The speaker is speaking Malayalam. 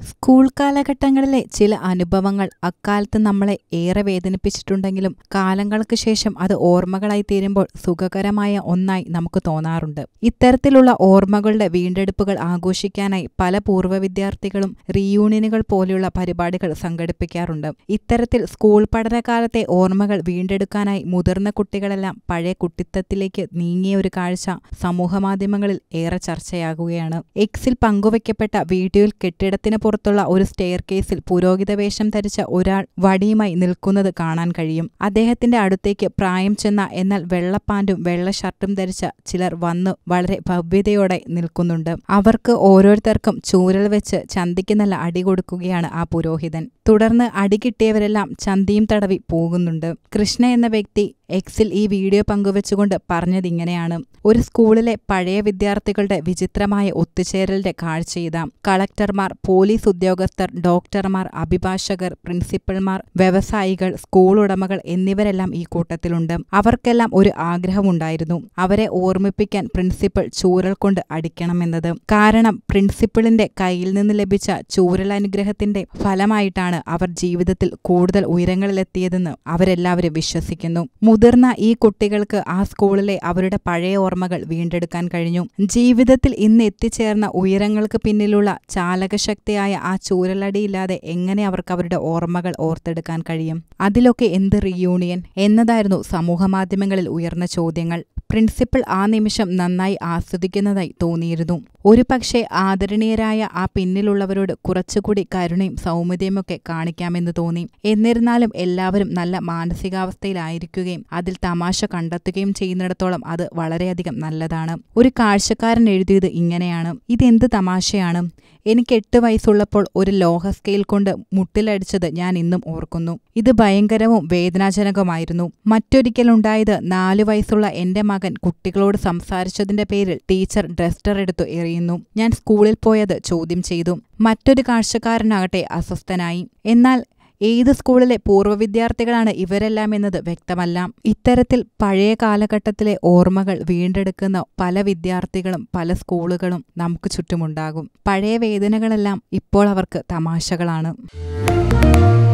സ്കൂൾ കാലഘട്ടങ്ങളിലെ ചില അനുഭവങ്ങൾ അക്കാലത്ത് നമ്മളെ ഏറെ വേദനിപ്പിച്ചിട്ടുണ്ടെങ്കിലും കാലങ്ങൾക്ക് ശേഷം അത് ഓർമ്മകളായി തീരുമ്പോൾ സുഖകരമായ ഒന്നായി നമുക്ക് തോന്നാറുണ്ട്. ഇത്തരത്തിലുള്ള ഓർമ്മകളുടെ വീണ്ടെടുപ്പുകൾ ആഘോഷിക്കാനായി പല പൂർവ്വ വിദ്യാർത്ഥികളും റീയൂണിയനുകൾ പോലെയുള്ള പരിപാടികൾ സംഘടിപ്പിക്കാറുണ്ട്. ഇത്തരത്തിൽ സ്കൂൾ പഠനകാലത്തെ ഓർമ്മകൾ വീണ്ടെടുക്കാനായി മുതിർന്ന കുട്ടികളെല്ലാം പഴയ കുട്ടിത്തത്തിലേക്ക് നീങ്ങിയ ഒരു കാഴ്ച സമൂഹമാധ്യമങ്ങളിൽ ഏറെ ചർച്ചയാകുകയാണ്. എക്സിൽ പങ്കുവയ്ക്കപ്പെട്ട വീഡിയോയിൽ കെട്ടിടത്തിന് പുറത്തുള്ള ഒരു സ്റ്റെയർ കേസിൽ പുരോഹിത വേഷം ധരിച്ച ഒരാൾ വടിയുമായി നിൽക്കുന്നത് കാണാൻ കഴിയും. അദ്ദേഹത്തിന്റെ അടുത്തേക്ക് പ്രായം ചെന്ന എന്നാൽ വെള്ള പാന്റും വെള്ള ഷർട്ടും ധരിച്ച ചിലർ വന്ന് വളരെ ഭവ്യതയോടെ നിൽക്കുന്നുണ്ട്. അവർക്ക് ഓരോരുത്തർക്കും ചൂരൽ വെച്ച് ചന്തിക്ക് നല്ല അടി കൊടുക്കുകയാണ് ആ പുരോഹിതൻ. തുടർന്ന് അടി കിട്ടിയവരെല്ലാം ചന്തിയും തടവി പോകുന്നുണ്ട്. കൃഷ്ണ എന്ന വ്യക്തി എക്സിൽ ഈ വീഡിയോ പങ്കുവെച്ചുകൊണ്ട് പറഞ്ഞതിങ്ങനെയാണ്: ഒരു സ്കൂളിലെ പഴയ വിദ്യാർത്ഥികളുടെ വിചിത്രമായ ഒത്തുചേരലിന്റെ കാഴ്ചയിതാം. കളക്ടർമാർ, പോലീസ് ഉദ്യോഗസ്ഥർ, ഡോക്ടർമാർ, അഭിഭാഷകർ, പ്രിൻസിപ്പൽമാർ, വ്യവസായികൾ, സ്കൂൾ ഉടമകൾ എന്നിവരെല്ലാം ഈ കൂട്ടത്തിലുണ്ട്. അവർക്കെല്ലാം ഒരു ആഗ്രഹമുണ്ടായിരുന്നു: അവരെ ഓർമ്മിപ്പിക്കാൻ പ്രിൻസിപ്പൽ ചൂരൽ കൊണ്ട് അടിക്കണമെന്നത്. കാരണം പ്രിൻസിപ്പളിന്റെ കയ്യിൽ നിന്ന് ലഭിച്ച ചൂരലനുഗ്രഹത്തിന്റെ ഫലമായിട്ടാണ് അവർ ജീവിതത്തിൽ കൂടുതൽ ഉയരങ്ങളിലെത്തിയതെന്ന് അവരെല്ലാവരും വിശ്വസിക്കുന്നു. മുതിർന്ന ഈ കുട്ടികൾക്ക് ആ സ്കൂളിലെ അവരുടെ പഴയ ഓർമ്മകൾ വീണ്ടെടുക്കാൻ കഴിഞ്ഞു. ജീവിതത്തിൽ ഇന്ന് എത്തിച്ചേർന്ന ഉയരങ്ങൾക്ക് പിന്നിലുള്ള ചാലകശക്തിയായ ആ ചൂരലടിയില്ലാതെ എങ്ങനെ അവർക്ക് അവരുടെ ഓർമ്മകൾ ഓർത്തെടുക്കാൻ കഴിയും? അതിലൊക്കെ എന്ത് റീയൂണിയൻ എന്നതായിരുന്നു സമൂഹമാധ്യമങ്ങളിൽ ഉയർന്ന ചോദ്യങ്ങൾ. പ്രിൻസിപ്പൽ ആ നിമിഷം നന്നായി ആസ്വദിക്കുന്നതായി തോന്നിയിരുന്നു. ഒരു പക്ഷേ ആദരണീയരായ ആ പിന്നിലുള്ളവരോട് കുറച്ചുകൂടി കരുണയും സൗമ്യതയുമൊക്കെ കാണിക്കാമെന്ന് തോന്നി. എന്നിരുന്നാലും എല്ലാവരും നല്ല മാനസികാവസ്ഥയിലായിരിക്കുകയും അതിൽ തമാശ കണ്ടെത്തുകയും ചെയ്യുന്നിടത്തോളം അത് വളരെയധികം നല്ലതാണ്. ഒരു കാഴ്ചക്കാരൻ എഴുതിയത് ഇങ്ങനെയാണ്: ഇതെന്ത് തമാശയാണ്! എനിക്ക് 8 വയസ്സുള്ളപ്പോൾ ഒരു ലോഹ സ്കെയിൽ കൊണ്ട് മുട്ടിലടിച്ചത് ഞാൻ ഇന്നും ഓർക്കുന്നു. ഇത് ഭയങ്കരവും വേദനാജനകമായിരുന്നു. മറ്റൊരിക്കലുണ്ടായത് 4 വയസ്സുള്ള എന്റെ മകൻ കുട്ടികളോട് സംസാരിച്ചതിന്റെ പേരിൽ ടീച്ചർ ഡസ്റ്റർ എടുത്തു എറിയുന്നു. ഞാൻ സ്കൂളിൽ പോയത് ചോദ്യം ചെയ്തു. മറ്റൊരു കാഴ്ചക്കാരനാകട്ടെ അസ്വസ്ഥനായി. എന്നാൽ ഏത് സ്കൂളിലെ പൂർവ്വ വിദ്യാർത്ഥികളാണ് ഇവരെല്ലാം എന്നത് വ്യക്തമല്ല. ഇത്തരത്തിൽ പഴയ കാലഘട്ടത്തിലെ ഓർമ്മകൾ വീണ്ടെടുക്കുന്ന പല വിദ്യാർത്ഥികളും പല സ്കൂളുകളും നമുക്ക് ചുറ്റുമുണ്ടാകും. പഴയ വേദനകളെല്ലാം ഇപ്പോൾ അവർക്ക് തമാശകളാണ്.